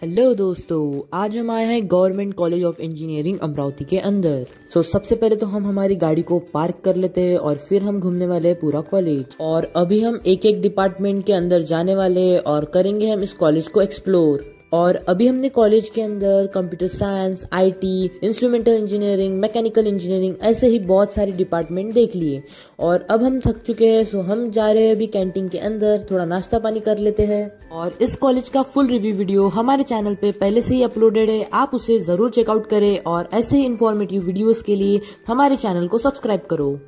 Hello दोस्तों, आज हम आए हैं government college of engineering Amravati के अंदर। सबसे पहले तो हम हमारी गाड़ी को पार्क कर लेते हैं और फिर हम घूमने वाले हैं पूरा कॉलेज। और अभी हम एक एक डिपार्टमेंट के अंदर जाने वाले हैं और करेंगे हम इस कॉलेज को एक्सप्लोर। और अभी हमने कॉलेज के अंदर computer science, IT, instrumental engineering, mechanical engineering ऐसे ही बहुत सारे डिपार्टमेंट देख लिए। और अब हम थक चुके हैं, सो हम जा रहे हैं अभी कैंटीन के अंदर थोड़ा नाश्ता पानी कर लेते हैं। और इस कॉलेज का फुल रिव्यू वीडियो हमारे चैनल पे पहले से ही अपलोडेड है, आप उसे जरूर चेकआउट करें और ऐसे ही इंफॉर्मेटिव वीडियोस के लिए हमारे चैनल को सब्सक्राइब करो।